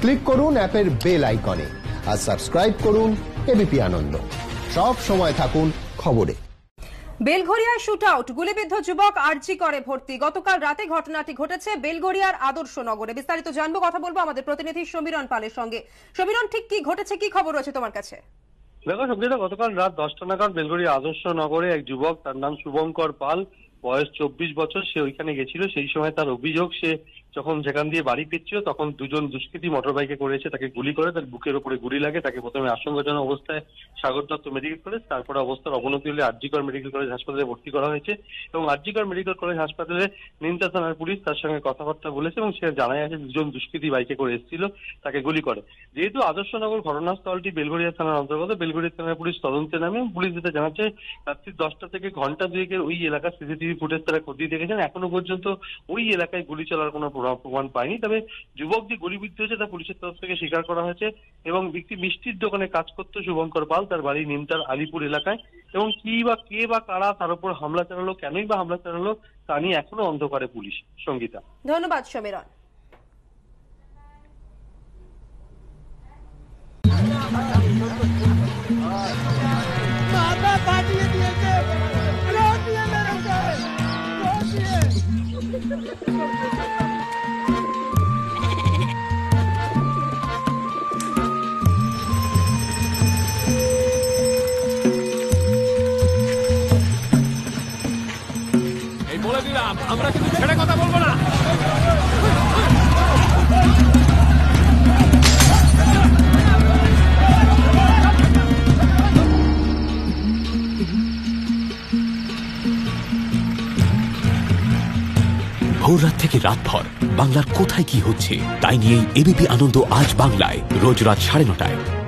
Click করুন অ্যাপের bell আইকনে আর সাবস্ক্রাইব করুন এবিপি আনন্দ। সব সময় থাকুন খবরে। বেলঘরিয়ায় শুট আউট, গুলিবিদ্ধ যুবক আরজি করে ভর্তি। গতকাল রাতে ঘটনাটি ঘটেছে বেলঘরিয়ার আদর্শনগরে। বিস্তারিত জানবো, কথা বলবো আমাদের প্রতিনিধি সমীরণ পালের সঙ্গে। সমীরণ, ঠিক কি ঘটেছে, কি খবর রয়েছে তোমার কাছে? দেখো সঙ্গীতা, গতকাল রাত 10টা নাগাদ বেলঘরিয়া আদর্শনগরে এক যুবক, তার নাম শুভঙ্কর পাল, বয়স 24 বছর, সে ওইখানে গেছিল। সেই সময় তার অভিযোগ, সে যখন সেখান দিয়ে বাড়ি ফিরছিল তখন দুজন দুষ্কৃতী মোটর বাইকে করে এসে তাকে গুলি করে, তার বুকের উপরে গুলি লাগে। তাকে প্রথমে আশঙ্কাজনক অবস্থায় সাগর দত্ত মেডিকেল কলেজ, তারপরে অবস্থার অবনতি হলে আরজিকর মেডিকেল কলেজ হাসপাতালে ভর্তি করা হয়েছে। এবং আরজিকর মেডিকেল কলেজ হাসপাতালে নিমতা থানার পুলিশ তার সঙ্গে কথাবার্তা বলেছে এবং সে জানায় আছে দুজন দুষ্কৃতী বাইকে করে এসেছিল, তাকে গুলি করে। যেহেতু আদর্শনগর ঘটনাস্থলটি বেলঘরিয়া থানার অন্তর্গত, বেলঘরিয়া থানার পুলিশ তদন্তে নামে। পুলিশ যেটা জানাচ্ছে, রাত্রি 10টা থেকে ঘন্টা দুয়েকের ওই এলাকার সিসিটিভি ফুটেজ তারা খতিয়ে দেখেছেন। এখনো পর্যন্ত ওই এলাকায় গুলি চলার কোনো প্রমাণ পায়নি। তবে যুবক যে গুলিবিদ্ধ হয়েছে তা পুলিশের তরফ থেকে স্বীকার করা হয়েছে। এবং একটি মিষ্টির দোকানে কাজ করতো শুভঙ্কর পাল, তার বাড়ি নিমতার আলিপুর এলাকায়। এবং কি বা কে বা কারা তার উপর হামলা চালালো, কেনই বা হামলা চালালো, তা নিয়ে এখনো অন্ধকারে পুলিশ। সঙ্গীতা, ধন্যবাদ সমীরণ। বলে দিলাম, আমরা কিন্তু ছেড়ে কথা বলবো না। ভোর রাত থেকে রাতভর বাংলার কোথায় কি হচ্ছে তাই নিয়েই এবিপি আনন্দ আজ বাংলায়, রোজ রাত 9:30টায়।